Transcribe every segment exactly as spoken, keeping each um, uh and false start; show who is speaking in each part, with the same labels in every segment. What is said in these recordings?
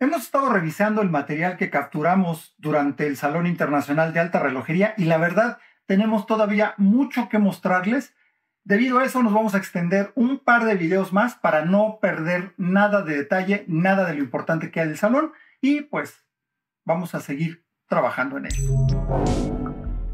Speaker 1: Hemos estado revisando el material que capturamos durante el Salón Internacional de Alta Relojería y la verdad tenemos todavía mucho que mostrarles. Debido a eso nos vamos a extender un par de videos más para no perder nada de detalle, nada de lo importante que hay del salón y pues vamos a seguir trabajando en ello.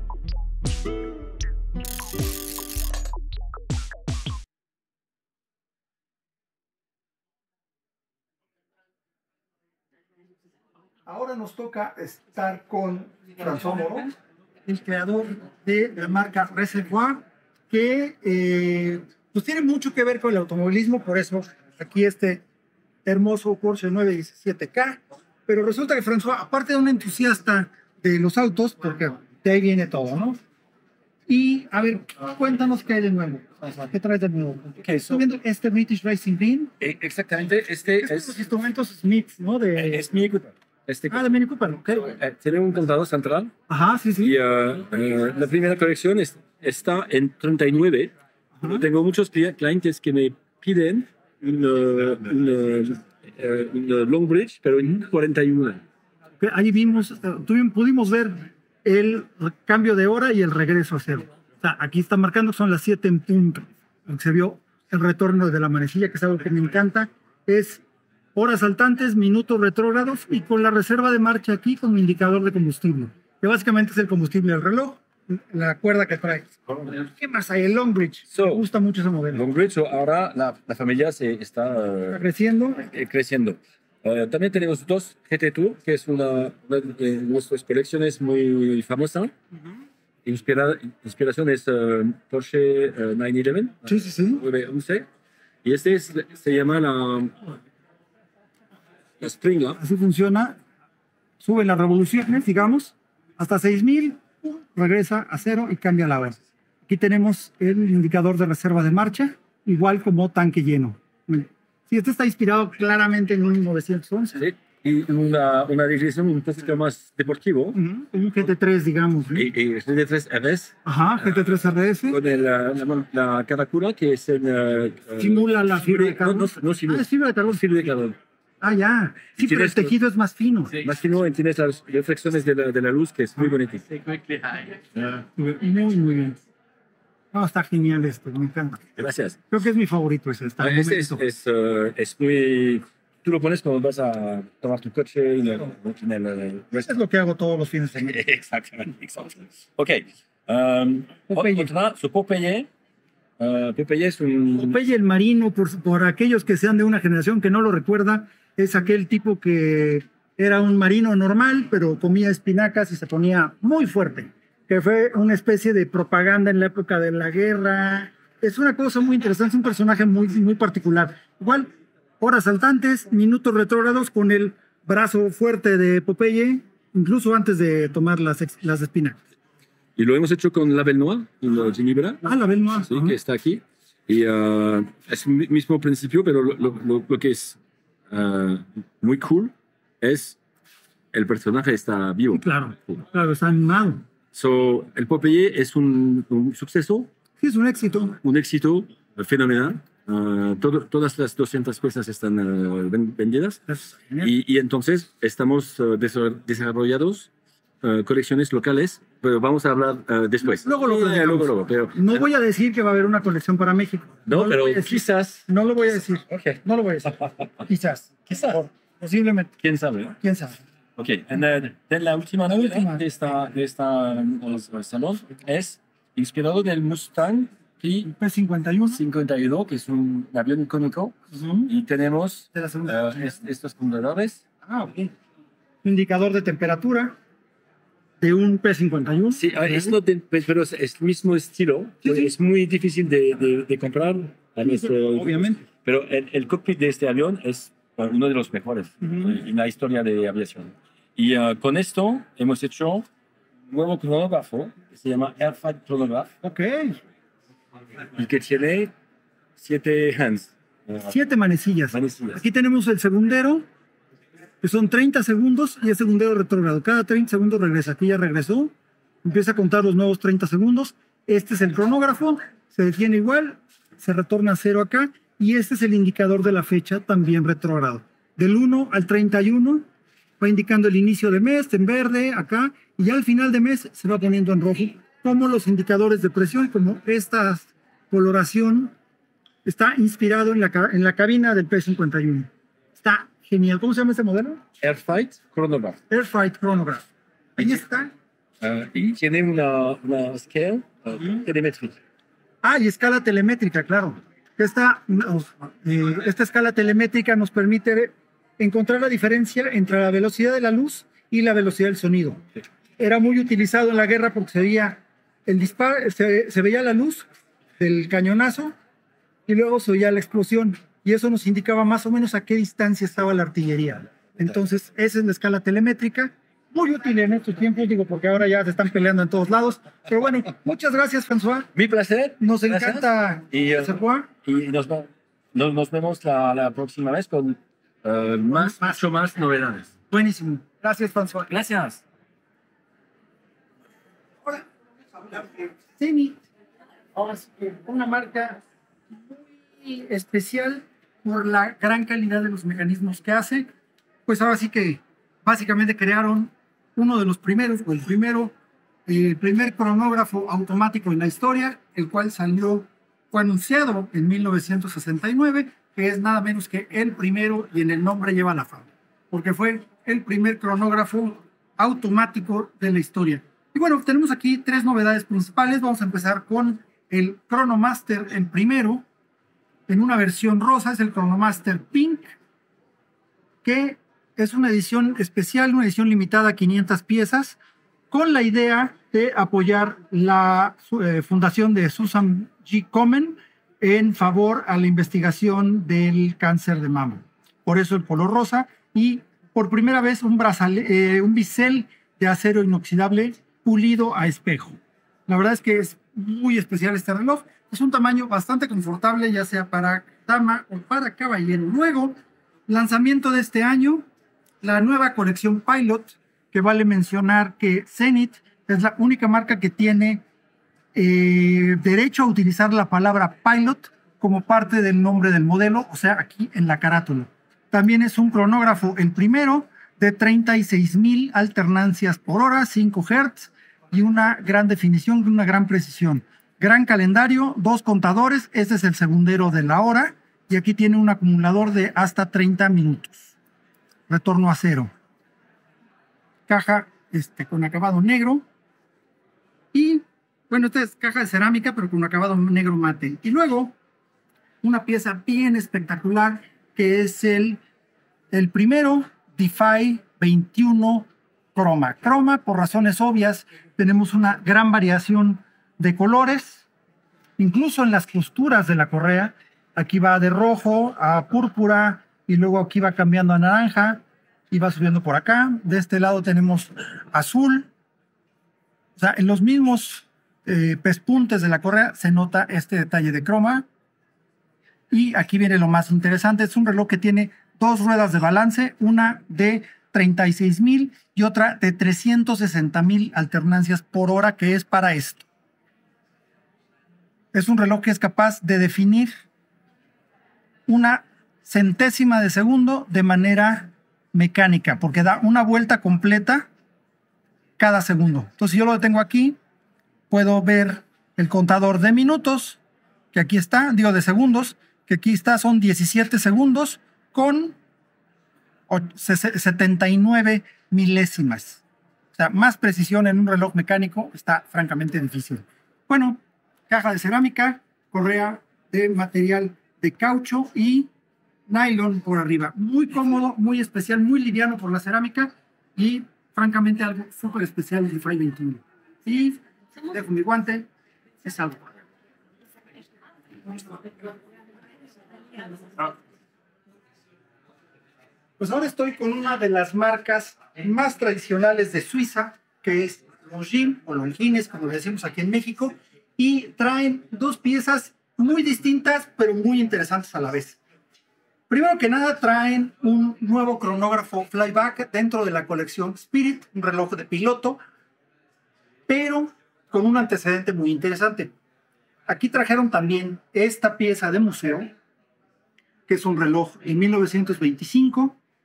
Speaker 1: Ahora nos toca estar con François Moreau, el creador de la marca Reservoir, que eh, pues tiene mucho que ver con el automovilismo, por eso aquí este hermoso Porsche nueve diecisiete K, pero resulta que François, aparte de un entusiasta de los autos, porque de ahí viene todo, ¿no? Y, a ver, cuéntanos qué hay de nuevo. ¿Qué traes de nuevo?
Speaker 2: Okay,
Speaker 1: Estoy viendo este British Racing Green.
Speaker 2: Exactamente, este
Speaker 1: Estos
Speaker 2: es...
Speaker 1: Los instrumentos Smith, ¿no? De...
Speaker 2: Es Mini Cooper. Este,
Speaker 1: ah, de Mini Cooper, ok.
Speaker 2: eh, tiene un contador central.
Speaker 1: Ajá, sí, sí.
Speaker 2: Y uh, uh, la primera colección es, está en treinta y nueve. Ajá. Tengo muchos clientes que me piden una, una, una long bridge, pero en cuarenta y uno.
Speaker 1: Okay, ahí vimos, tuvimos, pudimos ver el cambio de hora y el regreso a cero. O sea, aquí está marcando, son las siete en punto. Se vio el retorno de la manecilla, que es algo que me encanta. Es horas saltantes, minutos retrógrados y con la reserva de marcha aquí con mi indicador de combustible, que básicamente es el combustible del reloj, la cuerda que trae. ¿Qué más hay? El Long Bridge.
Speaker 2: So,
Speaker 1: me gusta mucho ese modelo.
Speaker 2: Long Bridge, so ahora la, la familia se está, uh,
Speaker 1: ¿Está creciendo?
Speaker 2: Eh, creciendo. Uh, también tenemos dos G T Tour, que es una, una de nuestras colecciones muy famosa. Uh-huh. Inspira, inspiración es uh, Porsche uh, nueve once.
Speaker 1: Sí, sí, sí.
Speaker 2: nueve once. Y este es, se llama la... La Springer.
Speaker 1: Así funciona. Sube las revoluciones, digamos, hasta seis mil, regresa a cero y cambia la hora. Aquí tenemos el indicador de reserva de marcha, igual como tanque lleno. Sí, este está inspirado claramente en un novecientos once.
Speaker 2: Sí, y una, una dirección un poquito más deportivo.
Speaker 1: Uh-huh. Un G T tres, digamos. ¿Sí?
Speaker 2: Y, y G T tres R S.
Speaker 1: Ajá, G T tres R S.
Speaker 2: Con el, la, la, la caracula que es en... Uh,
Speaker 1: simula la fibra de carbón.
Speaker 2: No, no, no simula.
Speaker 1: Ah, es fibra de carbón.
Speaker 2: Fibra de carbón.
Speaker 1: Ah, ya. Sí, pero el tejido es más fino.
Speaker 2: Sí. Más fino y tienes las reflexiones de la, de la luz, que es muy bonito.
Speaker 1: Muy, muy bien. No, está genial esto, me encanta.
Speaker 2: Gracias.
Speaker 1: Creo que es mi favorito ese. Está
Speaker 2: este es, es, uh, es muy... Tú lo pones cuando vas a tomar tu coche y el, el, el,
Speaker 1: es lo que hago todos los fines de semana.
Speaker 2: Exactamente, exactamente. Ok. Um,
Speaker 1: Popeye.
Speaker 2: Otra, su Popeye. Uh, Popeye es un...
Speaker 1: Popeye el marino, por, por aquellos que sean de una generación que no lo recuerda, es aquel tipo que era un marino normal, pero comía espinacas y se ponía muy fuerte, que fue una especie de propaganda en la época de la guerra. Es una cosa muy interesante, es un personaje muy, muy particular. Igual, horas saltantes, minutos retrógrados con el brazo fuerte de Popeye, incluso antes de tomar las, las espinacas.
Speaker 2: Y lo hemos hecho con la Belle Noire, el Ginebra.
Speaker 1: Ah, la Belle Noire.
Speaker 2: Sí, uh-huh. Que está aquí. Y uh, es el mismo principio, pero lo, lo, lo que es uh, muy cool es el personaje está vivo.
Speaker 1: Claro, claro, está animado.
Speaker 2: So, el Popeye es un, un suceso.
Speaker 1: Sí, es un éxito.
Speaker 2: Un éxito fenomenal. Uh, todo, todas las doscientas piezas están uh, vendidas. Y, y entonces estamos uh, desarrollados uh, colecciones locales, pero vamos a hablar uh, después.
Speaker 1: Luego lo
Speaker 2: yeah, luego, luego, pero,
Speaker 1: No voy a decir que va a haber una colección para México.
Speaker 2: No,
Speaker 1: no
Speaker 2: pero
Speaker 1: decir,
Speaker 2: quizás.
Speaker 1: No lo voy a decir.
Speaker 2: Okay.
Speaker 1: No lo voy a decir. Quizás.
Speaker 2: Quizás.
Speaker 1: Posiblemente.
Speaker 2: ¿Quién sabe?
Speaker 1: ¿Quién sabe?
Speaker 2: Ok, en uh, la última novedad de esta, de esta uh, salón es inspirado del Mustang
Speaker 1: P cincuenta y uno,
Speaker 2: cincuenta y dos, que es un avión icónico, uh-huh. Y tenemos
Speaker 1: de la
Speaker 2: uh, es, estos controladores.
Speaker 1: Ah, ok. Indicador de temperatura de un P cincuenta y uno.
Speaker 2: Sí, es no de, pero es el mismo estilo. Sí, sí. Es muy difícil de, de, de comprar.
Speaker 1: Sí, nuestro, obviamente.
Speaker 2: Pero el, el cockpit de este avión es uno de los mejores uh-huh. En la historia de aviación. Y uh, con esto hemos hecho un nuevo cronógrafo que se llama Airfight Chronograph.
Speaker 1: Ok.
Speaker 2: Y que tiene siete hands.
Speaker 1: Siete manecillas.
Speaker 2: manecillas.
Speaker 1: Aquí tenemos el segundero, que son treinta segundos, y el segundero retrógrado. Cada treinta segundos regresa. Aquí ya regresó. Empieza a contar los nuevos treinta segundos. Este es el cronógrafo. Se detiene igual. Se retorna a cero acá. Y este es el indicador de la fecha, también retrógrado. del uno al treinta y uno, va indicando el inicio de mes en verde acá, y ya al final de mes se va poniendo en rojo, como los indicadores de presión, como esta coloración está inspirado en la, en la cabina del P cincuenta y uno. Está genial. ¿Cómo se llama este modelo?
Speaker 2: Airfight Chronograph.
Speaker 1: Airfight Chronograph. Ahí está.
Speaker 2: Uh, y tiene una, una scale uh, telemétrica.
Speaker 1: Ah, y escala telemétrica, claro. Esta, eh, esta escala telemétrica nos permite encontrar la diferencia entre la velocidad de la luz y la velocidad del sonido. Sí. Era muy utilizado en la guerra porque se veía, el disparo, se, se veía la luz del cañonazo y luego se oía la explosión. Y eso nos indicaba más o menos a qué distancia estaba la artillería. Entonces, esa es la escala telemétrica. Muy útil en estos tiempos, digo, porque ahora ya se están peleando en todos lados. Pero bueno, muchas gracias, François.
Speaker 2: Mi placer.
Speaker 1: Nos
Speaker 2: gracias.
Speaker 1: encanta.
Speaker 2: Y, uh, y nos, nos, nos vemos la, la próxima vez con uh, más, más, mucho más novedades.
Speaker 1: Buenísimo. Gracias, François.
Speaker 2: Gracias.
Speaker 1: Ahora, Zenith, una marca muy especial por la gran calidad de los mecanismos que hace. Pues ahora sí que básicamente crearon uno de los primeros, o el primero, el primer cronógrafo automático en la historia, el cual salió, fue anunciado en mil novecientos sesenta y nueve, que es nada menos que el primero, y en el nombre lleva la fama, porque fue el primer cronógrafo automático de la historia. Y bueno, tenemos aquí tres novedades principales. Vamos a empezar con el Chronomaster, el primero, en una versión rosa, es el Chronomaster Pink, que es una edición especial, una edición limitada a quinientas piezas, con la idea de apoyar la eh, fundación de Susan G. Komen en favor a la investigación del cáncer de mama. Por eso el color rosa, y por primera vez un, brazale, eh, un bisel de acero inoxidable pulido a espejo. La verdad es que es muy especial este reloj. Es un tamaño bastante confortable, ya sea para dama o para caballero. Luego, lanzamiento de este año, la nueva colección Pilot, que vale mencionar que Zenith es la única marca que tiene eh, derecho a utilizar la palabra Pilot como parte del nombre del modelo, o sea, aquí en la carátula. También es un cronógrafo, el primero, de treinta y seis mil alternancias por hora, cinco hertz, y una gran definición, una gran precisión. Gran calendario, dos contadores, este es el segundero de la hora, y aquí tiene un acumulador de hasta treinta minutos. Retorno a cero. Caja este, con acabado negro. Y, bueno, esta es caja de cerámica, pero con acabado negro mate. Y luego, una pieza bien espectacular, que es el, el primero DeFi veintiuno Chroma. Chroma, por razones obvias, tenemos una gran variación de colores, incluso en las costuras de la correa. Aquí va de rojo a púrpura, y luego aquí va cambiando a naranja y va subiendo por acá. De este lado tenemos azul. O sea, en los mismos eh, pespuntes de la correa se nota este detalle de croma. Y aquí viene lo más interesante. Es un reloj que tiene dos ruedas de balance, una de treinta y seis mil y otra de trescientos sesenta mil alternancias por hora, que es para esto. Es un reloj que es capaz de definir una centésima de segundo de manera mecánica, porque da una vuelta completa cada segundo. Entonces, si yo lo detengo aquí, puedo ver el contador de minutos, que aquí está, digo de segundos, que aquí está, son diecisiete segundos con setenta y nueve milésimas. O sea, más precisión en un reloj mecánico está francamente difícil. Bueno, caja de cerámica, correa de material de caucho y nylon por arriba. Muy cómodo, muy especial, muy liviano por la cerámica y francamente algo súper especial del DeFi veintiuno. Y dejo mi guante, es algo. Pues ahora estoy con una de las marcas más tradicionales de Suiza, que es Longines o Longines, como le decimos aquí en México, y traen dos piezas muy distintas, pero muy interesantes a la vez. Primero que nada, traen un nuevo cronógrafo flyback dentro de la colección Spirit, un reloj de piloto, pero con un antecedente muy interesante. Aquí trajeron también esta pieza de museo, que es un reloj de mil novecientos veinticinco,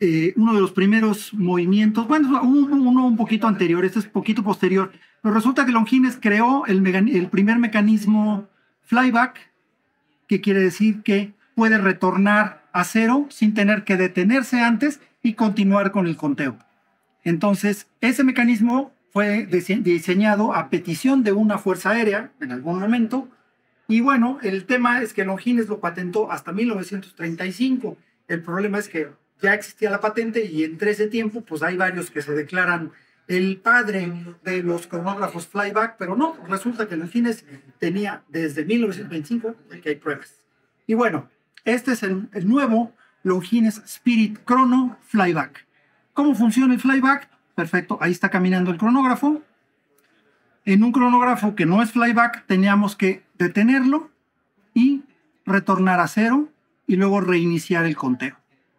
Speaker 1: eh, uno de los primeros movimientos, bueno, uno, uno un poquito anterior, este es un poquito posterior, pero resulta que Longines creó el, el primer mecanismo flyback, que quiere decir que puede retornar a cero sin tener que detenerse antes y continuar con el conteo. Entonces, ese mecanismo fue diseñado a petición de una fuerza aérea en algún momento. Y bueno, el tema es que Longines lo patentó hasta mil novecientos treinta y cinco. El problema es que ya existía la patente y entre ese tiempo pues hay varios que se declaran el padre de los cronógrafos flyback, pero no, resulta que Longines tenía desde mil novecientos veinticinco, aquí hay pruebas. Y bueno, este es el, el nuevo Longines Spirit Chrono Flyback. ¿Cómo funciona el flyback? Perfecto, ahí está caminando el cronógrafo. En un cronógrafo que no es flyback, teníamos que detenerlo y retornar a cero y luego reiniciar el conteo.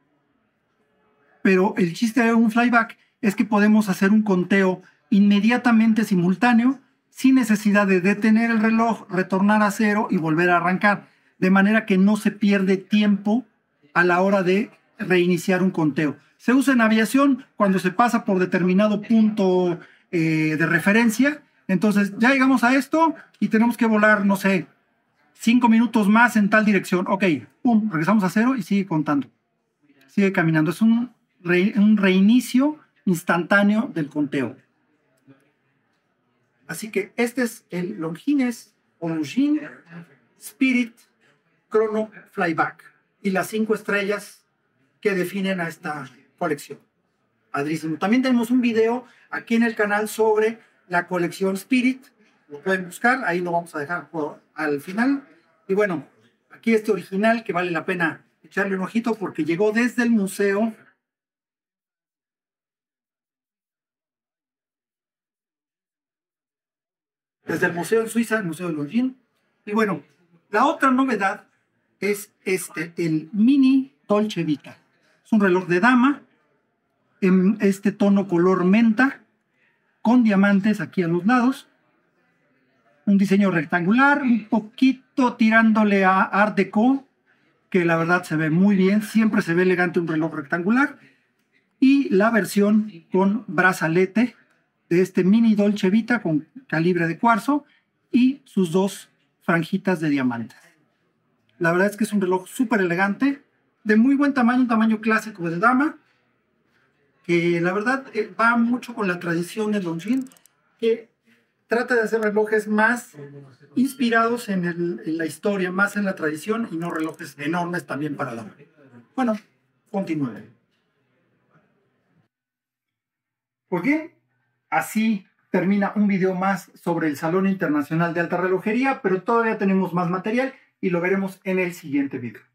Speaker 1: Pero el chiste de un flyback es que podemos hacer un conteo inmediatamente simultáneo sin necesidad de detener el reloj, retornar a cero y volver a arrancar, de manera que no se pierde tiempo a la hora de reiniciar un conteo. Se usa en aviación cuando se pasa por determinado punto eh, de referencia. Entonces ya llegamos a esto y tenemos que volar, no sé, cinco minutos más en tal dirección. Ok, pum, regresamos a cero y sigue contando. Sigue caminando. Es un, re, un reinicio instantáneo del conteo. Así que este es el Longines o Longines Spirit Chrono Flyback y las cinco estrellas que definen a esta colección. Padrísimo. También tenemos un video aquí en el canal sobre la colección Spirit. Lo pueden buscar, ahí lo vamos a dejar por, al final. Y bueno, aquí este original que vale la pena echarle un ojito porque llegó desde el museo. Desde el museo en Suiza, el Museo de Longines. Y bueno, la otra novedad es este, el Mini Dolce Vita. Es un reloj de dama en este tono color menta con diamantes aquí a los lados. Un diseño rectangular, un poquito tirándole a Art Deco, que la verdad se ve muy bien. Siempre se ve elegante un reloj rectangular. Y la versión con brazalete de este Mini Dolce Vita con calibre de cuarzo y sus dos franjitas de diamantes. La verdad es que es un reloj súper elegante, de muy buen tamaño, un tamaño clásico de dama, que la verdad eh, va mucho con la tradición de Longines, que trata de hacer relojes más inspirados en, el, en la historia, más en la tradición y no relojes enormes también para dama. Bueno, continúen. ¿Por qué? Así termina un video más sobre el Salón Internacional de Alta Relojería, pero todavía tenemos más material y lo veremos en el siguiente video.